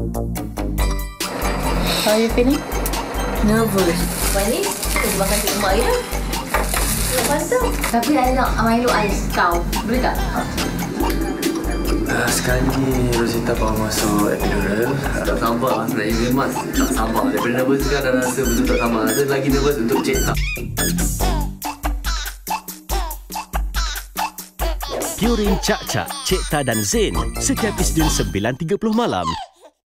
How are you feeling? Nervous. Ni kita makan cik Mak ya. Pantau. Tapi I nak Milo ais kau. Boleh tak? Sekarang ni Rosita bawa masuk epidural. Tak sabar nak email mas. Tak sabar. Daripada nervous sekarang dah rasa betul tak sabar. Rasa lagi nervous untuk cek tak. Purin Cak Cak, Cik Ta dan Zain. Setiap Isnin 9.30 malam